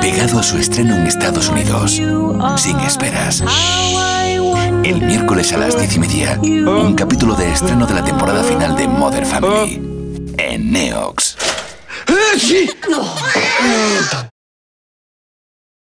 llegado a su estreno en Estados Unidos, sin esperas. El miércoles a las 10:30, un capítulo de estreno de la temporada final de Modern Family, en Neox.